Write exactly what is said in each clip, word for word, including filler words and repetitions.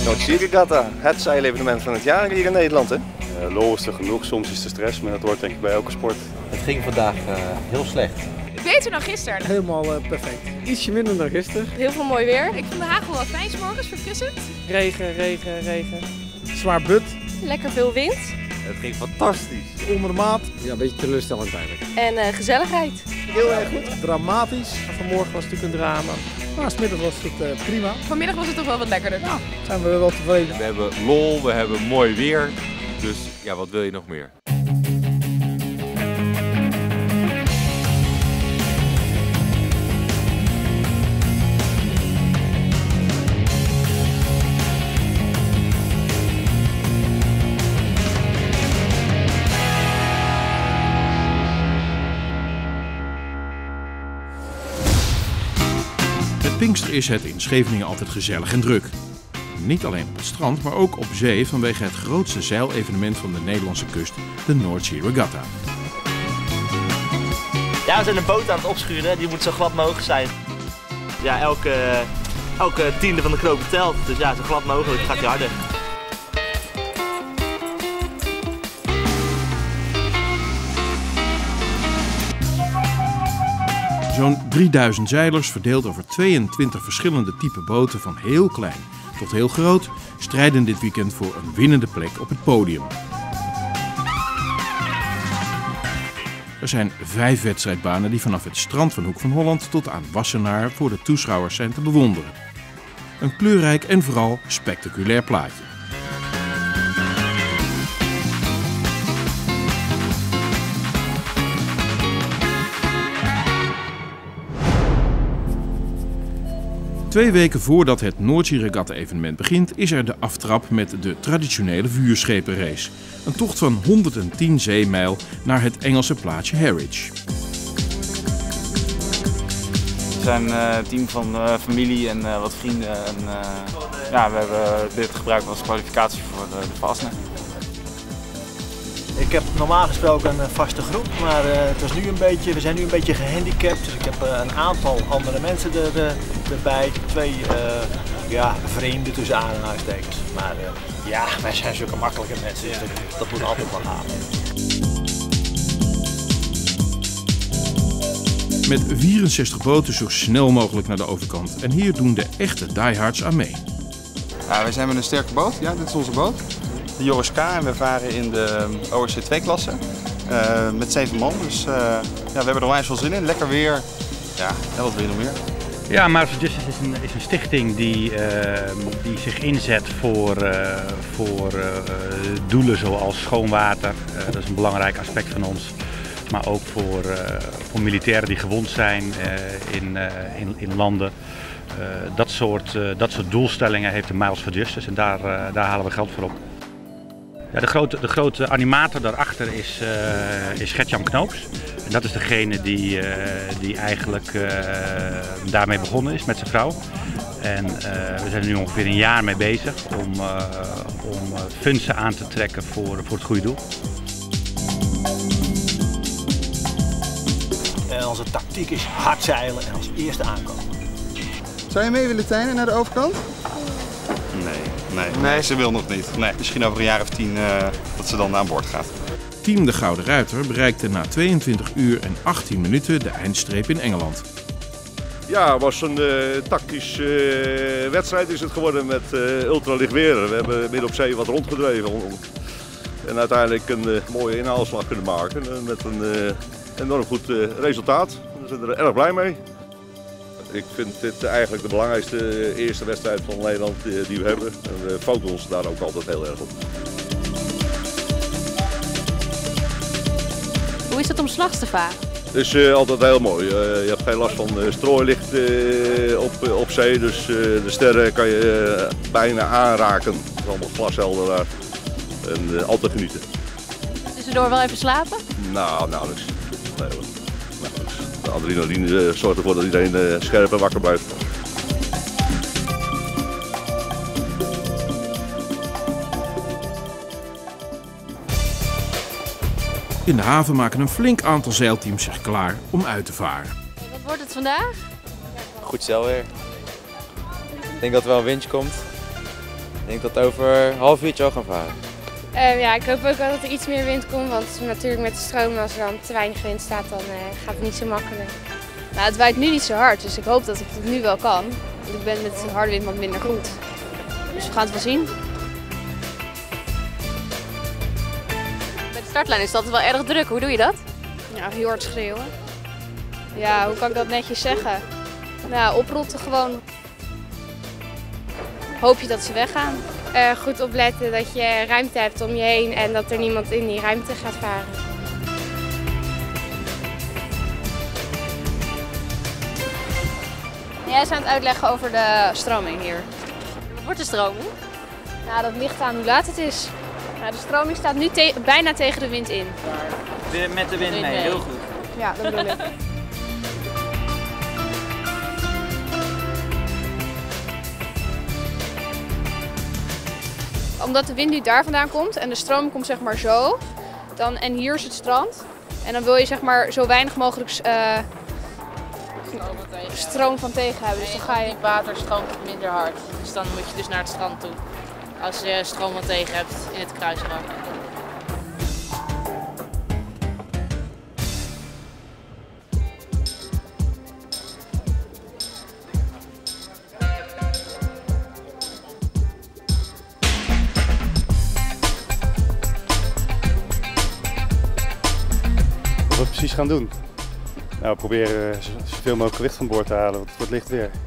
Noordzee Regatta, het zeilevenement van het jaar hier in Nederland. Hè? Uh, lol is er genoeg, soms is er stress, maar dat hoort denk ik bij elke sport. Het ging vandaag uh, heel slecht. Beter dan gisteren. Helemaal uh, perfect. Ietsje minder dan gisteren. Heel veel mooi weer. Ik vond de hagel wel fijn 's morgens, verfrissend. Regen, regen, regen. Zwaar but. Lekker veel wind. Het ging fantastisch. Onder de maat. Ja, een beetje teleurstellend eigenlijk. En uh, gezelligheid. Heel erg goed. Dramatisch. Vanmorgen was het natuurlijk een drama. Maar 's middags was het uh, prima. Vanmiddag was het toch wel wat lekkerder. Nou, zijn we wel tevreden. We hebben lol, we hebben mooi weer. Dus ja, wat wil je nog meer? Met Pinkster is het in Scheveningen altijd gezellig en druk. Niet alleen op het strand, maar ook op zee vanwege het grootste zeilevenement van de Nederlandse kust, de Noordzee Regatta. Ja, we zijn een boot aan het opschuren, die moet zo glad mogelijk zijn. Ja, elke, elke tiende van de knopen telt, dus ja, zo glad mogelijk gaat hij harder. Zo'n drieduizend zeilers, verdeeld over tweeëntwintig verschillende type boten van heel klein tot heel groot, strijden dit weekend voor een winnende plek op het podium. Er zijn vijf wedstrijdbanen die vanaf het strand van Hoek van Holland tot aan Wassenaar voor de toeschouwers zijn te bewonderen. Een kleurrijk en vooral spectaculair plaatje. Twee weken voordat het Noordzee Regatta evenement begint, is er de aftrap met de traditionele vuurschepenrace. Een tocht van honderdtien zeemijl naar het Engelse plaatsje Harwich. We zijn uh, een team van uh, familie en uh, wat vrienden. En, uh, ja, we hebben dit gebruikt als kwalificatie voor de, de Fastnet. Ik heb normaal gesproken een vaste groep, maar uh, het was nu een beetje, we zijn nu een beetje gehandicapt. Dus ik heb uh, een aantal andere mensen er, uh, erbij. Twee uh, ja, vrienden tussen aanhalingstekens. Maar uh, ja, wij zijn zulke makkelijke mensen, dus dat, dat moet altijd wel gaan. Met vierenzestig boten zo snel mogelijk naar de overkant. En hier doen de echte diehards aan mee. Ja, wij zijn met een sterke boot, ja, dit is onze boot. De Joris K. En we varen in de O R C twee klasse uh, met zeven man. Dus uh, ja, we hebben er onwijs veel zin in. Lekker weer. Ja, en wat wil je nog meer? Ja, Miles for Justice is een, is een stichting die, uh, die zich inzet voor, uh, voor uh, doelen zoals schoon water. Uh, dat is een belangrijk aspect van ons. Maar ook voor, uh, voor militairen die gewond zijn uh, in, uh, in, in landen. Uh, dat, soort, uh, dat soort doelstellingen heeft de Miles for Justice en daar, uh, daar halen we geld voor op. Ja, de, grote, de grote animator daarachter is, uh, is Gert-Jan Knoops. En dat is degene die, uh, die eigenlijk uh, daarmee begonnen is met zijn vrouw. En uh, we zijn er nu ongeveer een jaar mee bezig om, uh, om uh, fondsen aan te trekken voor, voor het goede doel. En onze tactiek is hard zeilen en als eerste aankomen. Zou je mee willen, Tijne, naar de overkant? Nee, nee, nee, ze wil nog niet. Nee, misschien over een jaar of tien uh, dat ze dan aan boord gaat. Team De Gouden Ruiter bereikte na tweeëntwintig uur en achttien minuten de eindstreep in Engeland. Ja, het was een uh, tactisch uh, wedstrijd is het geworden met uh, ultralicht weer. We hebben midden op zee wat rondgedreven en uiteindelijk een uh, mooie inhaalslag kunnen maken met een uh, enorm goed uh, resultaat. We zijn er erg blij mee. Ik vind dit eigenlijk de belangrijkste eerste wedstrijd van Nederland die we hebben. En we focussen ons daar ook altijd heel erg op. Hoe is het om 's nachts te varen? Het is uh, altijd heel mooi. Uh, je hebt geen last van uh, strooilicht uh, op, uh, op zee, dus uh, de sterren kan je uh, bijna aanraken. Het is allemaal glashelder daar. En uh, altijd genieten. Tussendoor wel even slapen? Nou, nauwelijks. Nee, nauwelijks. De adrenaline uh, zorgt ervoor dat iedereen uh, scherp en wakker blijft. In de haven maken een flink aantal zeilteams zich klaar om uit te varen. Wat wordt het vandaag? Goed zeilweer. Ik denk dat er wel een windje komt. Ik denk dat over een half uurtje al gaan varen. Uh, ja, ik hoop ook wel dat er iets meer wind komt, want natuurlijk met de stroom, als er dan te weinig wind staat, dan uh, gaat het niet zo makkelijk. Nou, het waait nu niet zo hard, dus ik hoop dat ik het nu wel kan. Want ik ben met harde wind wat minder goed. Dus we gaan het wel zien. Bij de startlijn is het altijd wel erg druk. Hoe doe je dat? Ja, heel hard schreeuwen. Ja, hoe kan ik dat netjes zeggen? Nou, oprotten gewoon. Hoop je dat ze weggaan. Uh, goed opletten dat je ruimte hebt om je heen en dat er niemand in die ruimte gaat varen. Jij is aan het uitleggen over de stroming hier. Wat wordt de stroming? Nou, dat ligt aan hoe laat het is. Nou, de stroming staat nu te bijna tegen de wind in. Met de wind mee, mee. Heel goed. Ja, dat bedoel ik. Omdat de wind nu daar vandaan komt en de stroom komt zeg maar zo, dan, en hier is het strand. En dan wil je zeg maar zo weinig mogelijk uh, stroom van tegen hebben. Dus dan ga je... Diep water stroomt het minder hard. Dus dan moet je dus naar het strand toe. Als je stroom van tegen hebt in het kruisraam. Wat we precies gaan doen? Nou, we proberen zoveel mogelijk gewicht van boord te halen, want het wordt licht weer.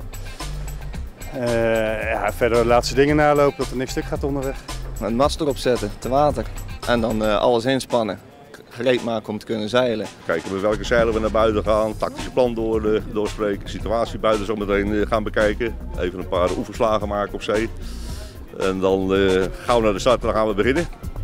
Uh, ja, verder de laatste dingen nalopen, dat er niks stuk gaat onderweg. Een mast erop zetten, te water. En dan uh, alles inspannen, gereed maken om te kunnen zeilen. Kijken met welke zeilen we naar buiten gaan, tactische plan door, uh, doorspreken, situatie buiten zo meteen uh, gaan bekijken. Even een paar oefenslagen maken op zee. En dan uh, gaan we naar de start en dan gaan we beginnen.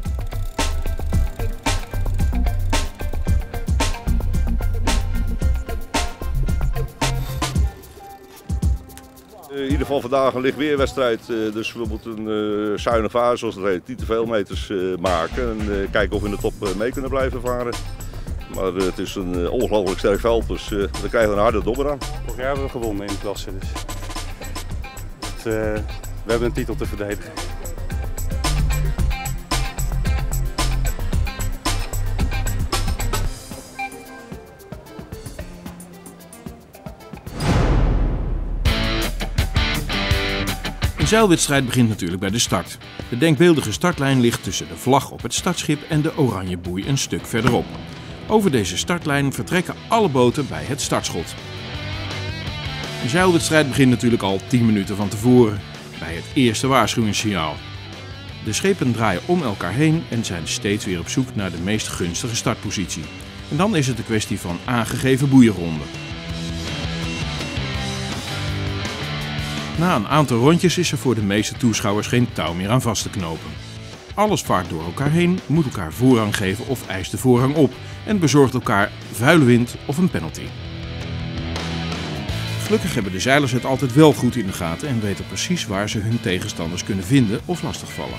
In ieder geval vandaag een lichtweerwedstrijd, dus we moeten uh, zuinig varen, zoals het heet, niet te veel meters uh, maken en uh, kijken of we in de top uh, mee kunnen blijven varen. Maar uh, het is een uh, ongelooflijk sterk veld, dus uh, we krijgen een harde dobber aan. Vorig jaar hebben we gewonnen in de klasse, dus het, uh, we hebben een titel te verdedigen. Een zeilwedstrijd begint natuurlijk bij de start. De denkbeeldige startlijn ligt tussen de vlag op het startschip en de oranje boei een stuk verderop. Over deze startlijn vertrekken alle boten bij het startschot. Een zeilwedstrijd begint natuurlijk al tien minuten van tevoren, bij het eerste waarschuwingssignaal. De schepen draaien om elkaar heen en zijn steeds weer op zoek naar de meest gunstige startpositie. En dan is het een kwestie van aangegeven boeienronden. Na een aantal rondjes is er voor de meeste toeschouwers geen touw meer aan vast te knopen. Alles vaart door elkaar heen, moet elkaar voorrang geven of eist de voorrang op en bezorgt elkaar vuile wind of een penalty. Gelukkig hebben de zeilers het altijd wel goed in de gaten en weten precies waar ze hun tegenstanders kunnen vinden of lastigvallen.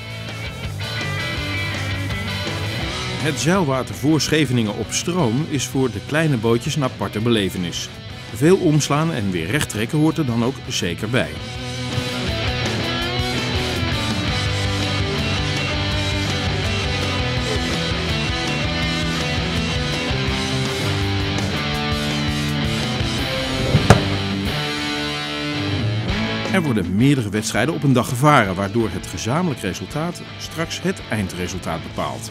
Het zeilwater voor Scheveningen op stroom is voor de kleine bootjes een aparte belevenis. Veel omslaan en weer recht trekken hoort er dan ook zeker bij. Er worden meerdere wedstrijden op een dag gevaren, waardoor het gezamenlijk resultaat straks het eindresultaat bepaalt.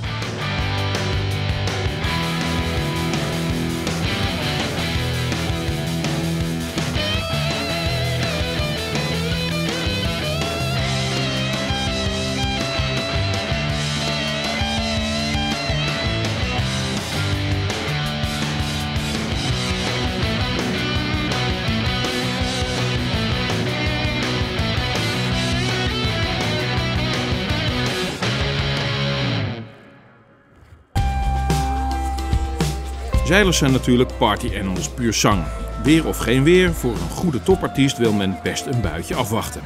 Zeilers zijn natuurlijk party animals puur sang. Weer of geen weer, voor een goede topartiest wil men best een buitje afwachten.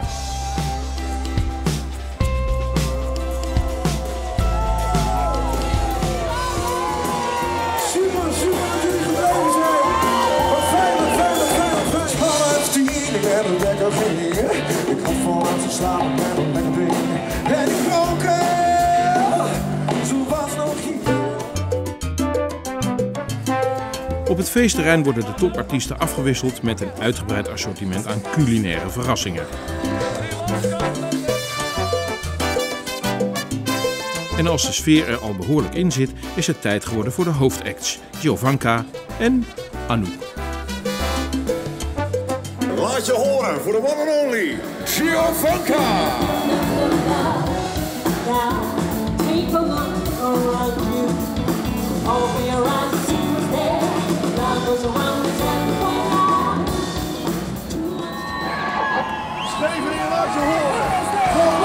Super, super dat jullie gebleven zijn. Wat fijn, wat fijn, wat fijn, wat fijn. Vanaf tien, ik ben de wekker ging. Ik had vooruit geslapen met een lekker ding. En ik dronken, zo was nog hier. Op het feestterrein worden de topartiesten afgewisseld met een uitgebreid assortiment aan culinaire verrassingen. En als de sfeer er al behoorlijk in zit, is het tijd geworden voor de hoofdacts, Jovanka en Anouk. Laat je horen voor de one and only, Jovanka! Scheveningen, laat je horen! Voor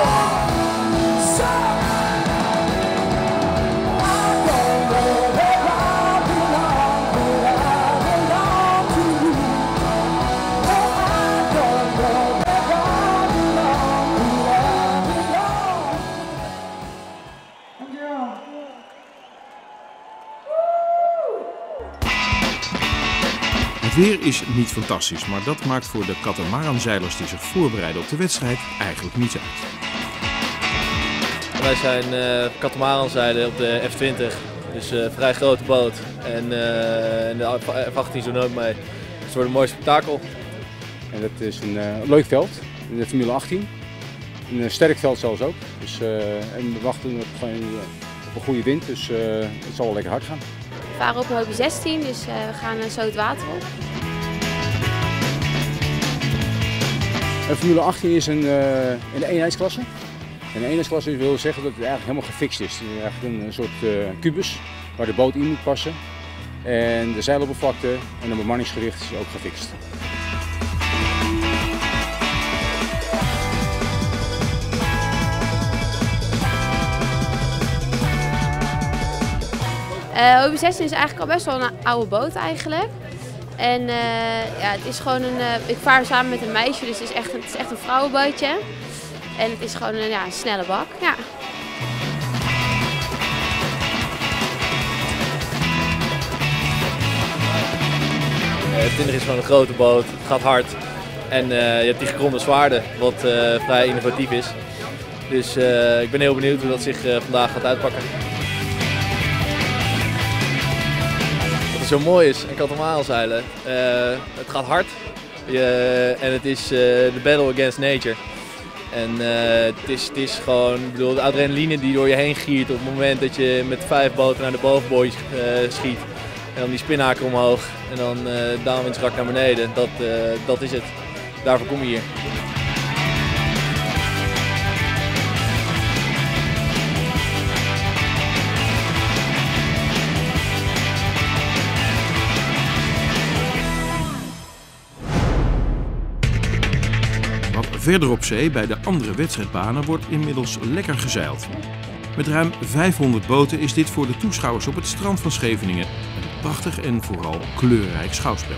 Het weer is niet fantastisch, maar dat maakt voor de katamaranzeilers die zich voorbereiden op de wedstrijd eigenlijk niets uit. Wij zijn uh, katamaranzeilen op de F twintig, dus een uh, vrij grote boot. En, uh, en de F achttien zo ook mee. Dus het wordt een mooi spektakel. En dat is een uh, leuk veld, in de Formule achttien. Een uh, sterk veld zelfs ook. Dus, uh, en we wachten op, uh, op een goede wind, dus uh, het zal wel lekker hard gaan. We varen op een hoopje zestien, dus uh, we gaan uh, zo het water op. Een Formule achttien is een, uh, een eenheidsklasse. En een eenheidsklasse wil zeggen dat het eigenlijk helemaal gefixt is. Het is eigenlijk een soort uh, kubus waar de boot in moet passen. En de zeiloppervlakte en de bemanningsgericht is ook gefixt. Uh, O B zestien is eigenlijk al best wel een oude boot eigenlijk. En uh, ja, het is gewoon een, uh, ik vaar samen met een meisje, dus het is echt, het is echt een vrouwenbootje. En het is gewoon een, ja, een snelle bak. Ja. Uh, twintig is gewoon een grote boot, het gaat hard. En uh, je hebt die gekromde zwaarden, wat uh, vrij innovatief is. Dus uh, ik ben heel benieuwd hoe dat zich uh, vandaag gaat uitpakken. Zo mooi is in katamaranzeilen. Uh, het gaat hard je, en het is uh, de battle against nature. En uh, het, is, het is gewoon, ik bedoel, de adrenaline die door je heen giert op het moment dat je met vijf boten naar de bovenbooi uh, schiet. En dan die spinhaker omhoog en dan uh, downwindstrak naar beneden. Dat, uh, dat is het. Daarvoor kom je hier. Verder op zee, bij de andere wedstrijdbanen, wordt inmiddels lekker gezeild. Met ruim vijfhonderd boten is dit voor de toeschouwers op het strand van Scheveningen een prachtig en vooral kleurrijk schouwspel.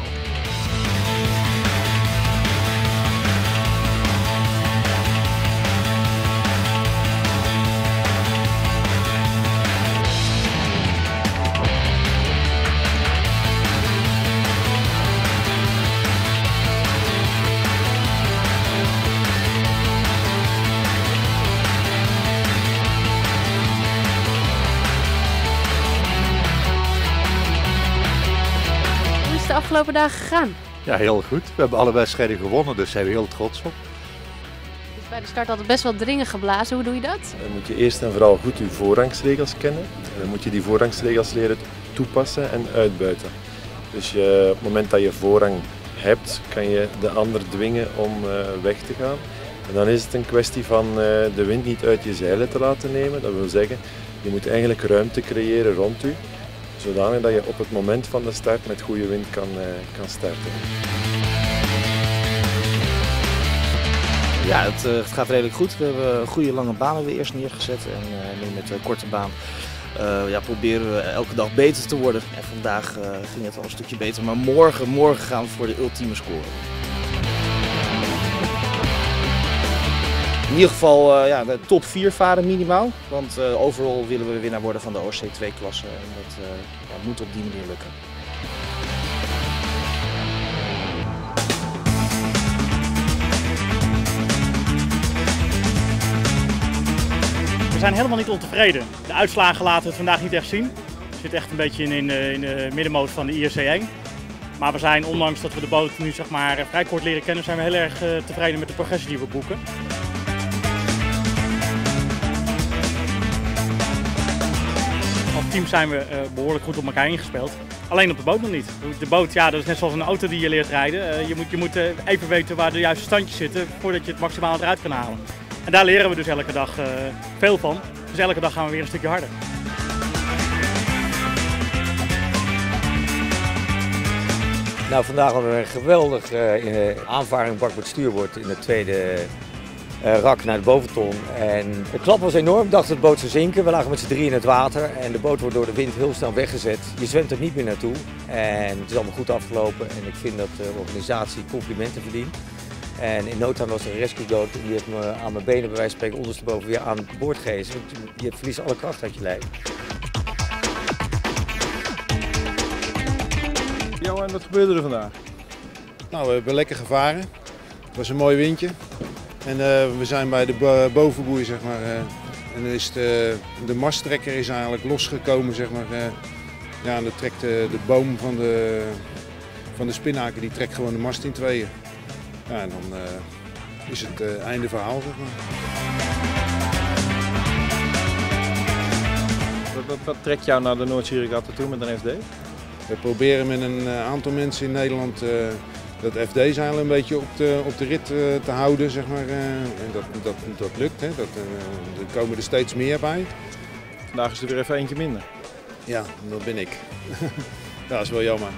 De afgelopen dagen gegaan? Ja, heel goed. We hebben alle wedstrijden gewonnen, dus zijn we heel trots op. Dus bij de start had het best wel dringen geblazen. Hoe doe je dat? Dan moet je eerst en vooral goed je voorrangsregels kennen. Dan moet je die voorrangsregels leren toepassen en uitbuiten. Dus je, op het moment dat je voorrang hebt, kan je de ander dwingen om uh, weg te gaan. En dan is het een kwestie van uh, de wind niet uit je zeilen te laten nemen. Dat wil zeggen, je moet eigenlijk ruimte creëren rond u. Zodanig dat je op het moment van de start met goede wind kan, uh, kan starten. Ja, het, uh, het gaat redelijk goed. We hebben goede lange banen weer eerst neergezet en uh, nu met de korte baan uh, ja, proberen we elke dag beter te worden. En vandaag uh, ging het al een stukje beter, maar morgen, morgen gaan we voor de ultieme score. In ieder geval uh, ja, de top vier varen minimaal, want uh, overal willen we winnaar worden van de O C twee klasse en dat uh, ja, moet op die manier lukken. zijn helemaal niet ontevreden. De uitslagen laten het vandaag niet echt zien. We zitten echt een beetje in, in, in de middenmoot van de I R C één. Maar we zijn, ondanks dat we de boot nu zeg maar, vrij kort leren kennen, zijn we heel erg uh, tevreden met de progressie die we boeken. Als team zijn we uh, behoorlijk goed op elkaar ingespeeld. Alleen op de boot nog niet. De boot, ja, dat is net zoals een auto die je leert rijden. Uh, je moet, je moet uh, even weten waar de juiste standjes zitten voordat je het maximaal eruit kan halen. En daar leren we dus elke dag uh, veel van. Dus elke dag gaan we weer een stukje harder. Nou, vandaag hadden we een geweldige uh, aanvaring bakboord stuurboord in het tweede uh, rak naar de boventon. En de klap was enorm, ik dacht dat de boot zou zinken. We lagen met z'n drie in het water en de boot wordt door de wind heel snel weggezet. Je zwemt er niet meer naartoe en het is allemaal goed afgelopen en ik vind dat de organisatie complimenten verdient. En in no time was er een rescue boat en die heeft me aan mijn benen bij wijze van spreken ondersteboven weer aan boord gehezen. Je verliest alle kracht uit je lijf. Johan, wat gebeurde er vandaag? Nou, we hebben lekker gevaren. Het was een mooi windje. En uh, we zijn bij de bo bovenboei, zeg maar. Uh, en dan is de, de masttrekker is eigenlijk losgekomen, zeg maar. Uh, ja, en dat trekt de, de boom van de, van de spinnaker, die trekt gewoon de mast in tweeën. Ja, en dan uh, is het uh, einde verhaal, zeg maar. Wat, wat, wat trekt jou naar de Noordzeeregatta toe met een F D? We proberen met een aantal mensen in Nederland uh, dat F D's eigenlijk een beetje op de, op de rit uh, te houden, zeg maar. Uh, en dat, dat, dat lukt, hè. Dat, uh, er komen er steeds meer bij. Vandaag is er weer even eentje minder. Ja, dat ben ik. Ja, dat is wel jammer.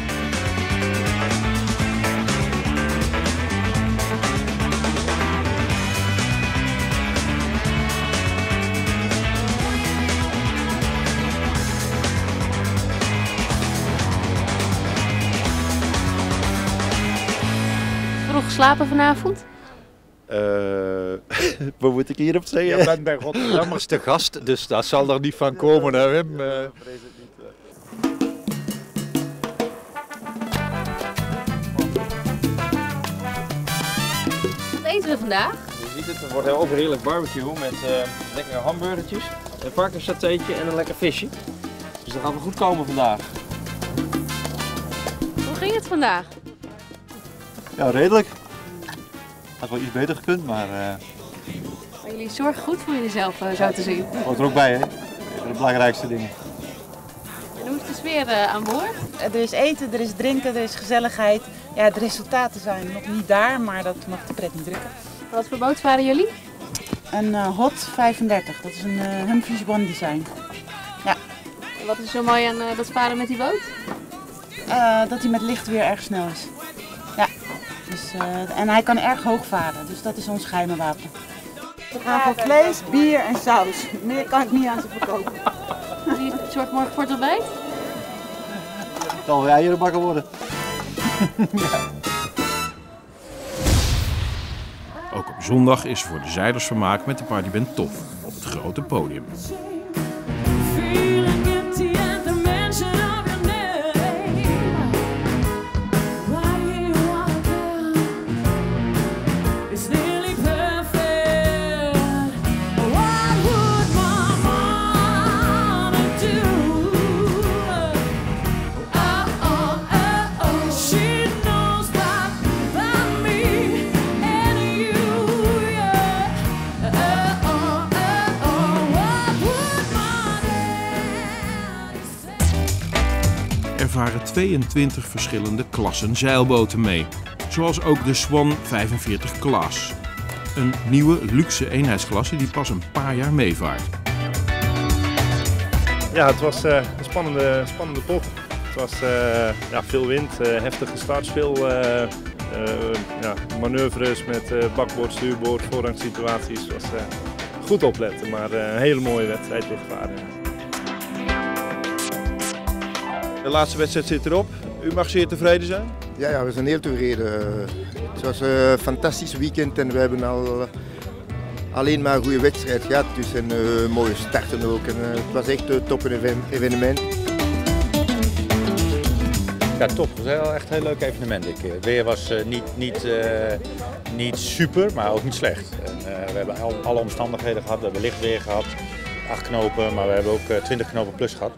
Vroeg geslapen vanavond? Uh, wat moet ik hierop zeggen? Je bent bij Rotterdammers te gast, dus dat zal er niet van komen, hè, Wim. Uh... Wat eten we vandaag? Je ziet het, er wordt heel overheerlijk barbecue met uh, lekkere hamburgertjes, een varkenssatéetje en een lekker visje. Dus dat gaat wel goed komen vandaag. Hoe ging het vandaag? Ja, redelijk. Had wel iets beter gekund, maar... Uh... Maar jullie zorgen goed voor jezelf, uh, zo te zien. Dat hoort er ook bij, hè? De belangrijkste dingen. En hoe is de sfeer uh, aan boord? Er is eten, er is drinken, er is gezelligheid. Ja, de resultaten zijn nog niet daar, maar dat mag de pret niet drukken. Wat voor boot varen jullie? Een uh, Hot vijfendertig, dat is een uh, Humphreys One Design. Ja. En wat is zo mooi aan uh, dat varen met die boot? Uh, dat hij met licht weer erg snel is. Ja. Dus, uh, en hij kan erg hoog varen, dus dat is ons geheime wapen. We gaan voor vlees, bier en saus. Meer kan ik niet aan ze verkopen. Zie je het soort morgen voor het ontbijt? Het zal weer eieren bakken worden. Ook op zondag is voor de zeilers vermaak met de partyband Tof op het grote podium. Er varen tweeëntwintig verschillende klassen zeilboten mee, zoals ook de Swan vijfenveertig Class. Een nieuwe luxe eenheidsklasse die pas een paar jaar meevaart. Ja, het was uh, een spannende, spannende pot. Het was uh, ja, veel wind, uh, heftige starts, veel uh, uh, ja, manoeuvres met uh, bakboord, stuurboord, voorrangssituaties. Het was uh, goed opletten, maar uh, een hele mooie wedstrijd weer gevaren. De laatste wedstrijd zit erop. U mag zeer tevreden zijn? Ja, ja, we zijn heel tevreden. Het was een fantastisch weekend en we hebben al alleen maar een goede wedstrijd gehad. Dus een uh, mooie starten ook. En, uh, het was echt een top evenement. Ja, top. Het was heel, echt een heel leuk evenement dit keer. Het weer was uh, niet, niet, uh, niet super, maar ook niet slecht. En, uh, we hebben al, alle omstandigheden gehad. We hebben licht weer gehad, acht knopen, maar we hebben ook uh, twintig knopen plus gehad.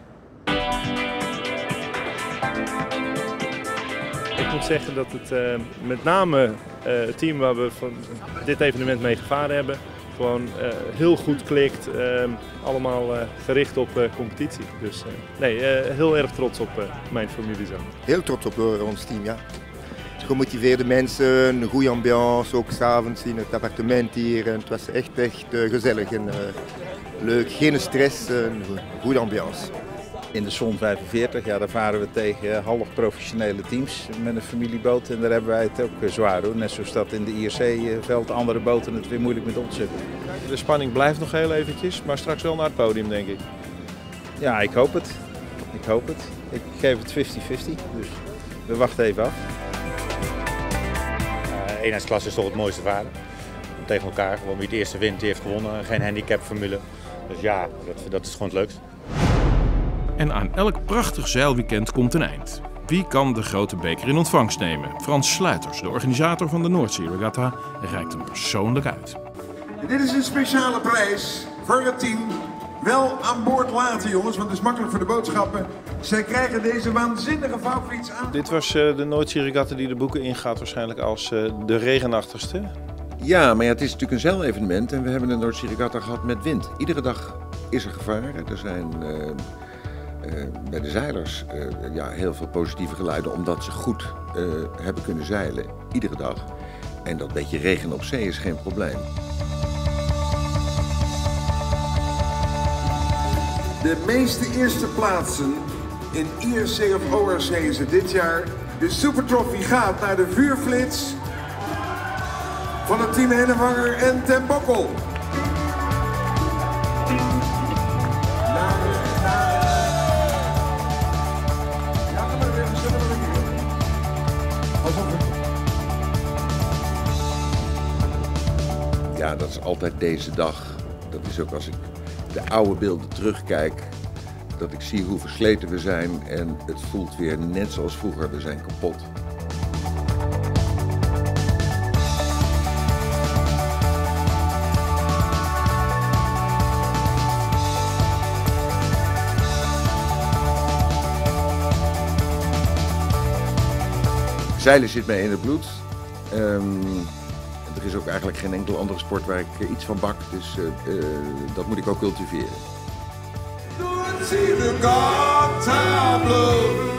Ik moet zeggen dat het uh, met name uh, het team waar we van dit evenement mee gevaren hebben, gewoon uh, heel goed klikt. Uh, allemaal uh, gericht op uh, competitie. Dus uh, nee, uh, heel erg trots op uh, mijn familie zo. Heel trots op uh, ons team, ja. Gemotiveerde mensen, een goede ambiance, ook 's avonds in het appartement hier. En het was echt, echt uh, gezellig en uh, leuk. Geen stress, uh, een goede ambiance. In de zon vijfenveertig, ja, daar varen we tegen half professionele teams met een familieboot. En daar hebben wij het ook zwaar hoor. Net zoals dat in de I R C-veld andere boten het weer moeilijk met ons zitten. De spanning blijft nog heel eventjes, maar straks wel naar het podium denk ik. Ja, ik hoop het. Ik hoop het. Ik geef het vijftig vijftig, dus we wachten even af. Uh, eenheidsklasse is toch het mooiste varen. Tegen elkaar, gewoon wie het eerste wint, die heeft gewonnen. Geen handicapformule. Dus ja, dat, dat is gewoon het leukst. En aan elk prachtig zeilweekend komt een eind. Wie kan de grote beker in ontvangst nemen? Frans Sluiters, de organisator van de Noordzee Regatta, reikt hem persoonlijk uit. Dit is een speciale prijs voor het team. Wel aan boord laten jongens, want het is makkelijk voor de boodschappen. Zij krijgen deze waanzinnige vouwfiets aan. Dit was uh, de Noordzee Regatta die de boeken ingaat waarschijnlijk als uh, de regenachtigste. Ja, maar ja, het is natuurlijk een zeilevenement en we hebben een Noordzee Regatta gehad met wind. Iedere dag is er gevaar. Er zijn uh, uh, bij de zeilers uh, ja, heel veel positieve geluiden omdat ze goed uh, hebben kunnen zeilen. Iedere dag. En dat beetje regen op zee is geen probleem. De meeste eerste plaatsen in I R C of O R C is het dit jaar. De Super Trophy gaat naar de vuurflits van het team Hennevanger en Ten Bokkel. Ja, dat is altijd deze dag. Dat is ook als ik de oude beelden terugkijk, dat ik zie hoe versleten we zijn en het voelt weer net zoals vroeger, we zijn kapot. Zeilen zit mij in het bloed. Um, er is ook eigenlijk geen enkele andere sport waar ik uh, iets van bak, dus uh, uh, dat moet ik ook cultiveren. Noordzee Regatta Blue.